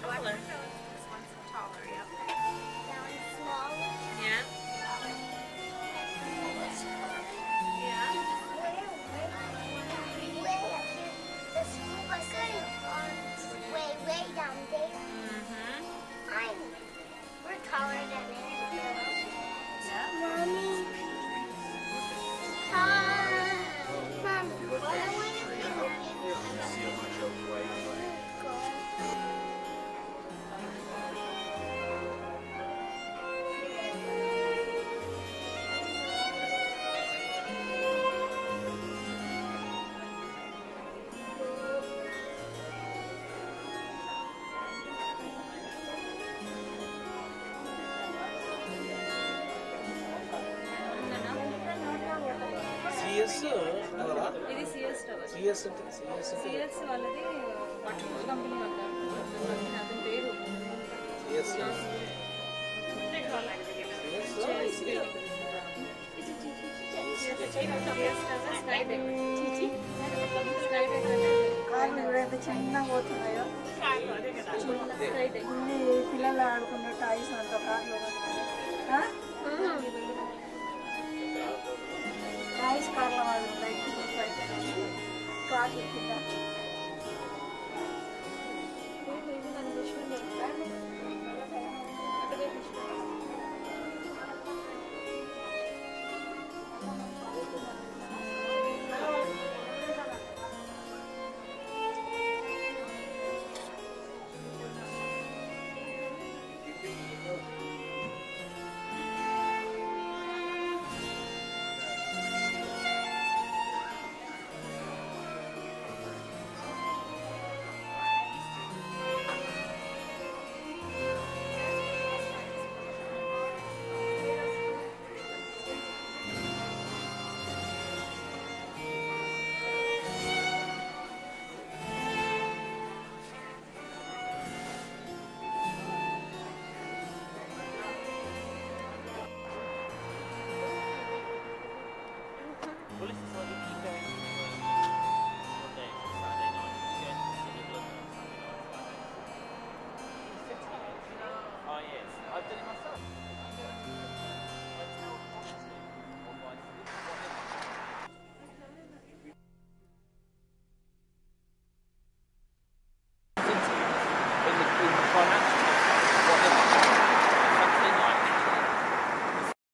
taller. This one's taller, yep. That one's smaller. Yeah. Yeah. The school buses are way down there. We're taller than it. Yeah. Mommy. Mom, I want to be CS Tower. ఇది CS tower. CS అంటే CS అంటే CS వాళ్ళది బట్టల company వాళ్ళ అతని పేరు CS చిన్నగా పోతున్నాయో పిల్లలు ఆడుకునే టాయ్స్ అంతా కార్లో టాయ్స్ కార్లో వాడుతాయి కార్లు కింద